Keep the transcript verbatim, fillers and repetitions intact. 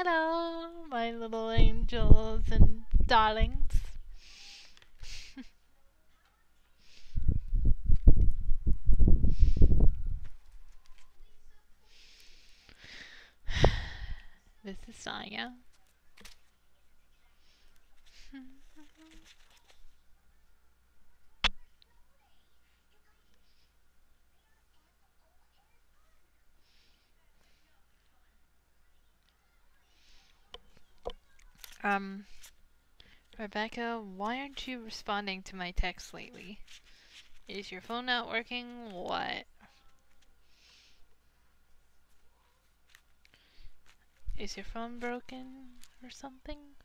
Hello, my little angels and darlings. This is Saya. um, Rebecca, why aren't you responding to my texts lately? Is your phone not working? What? Is your phone broken or something?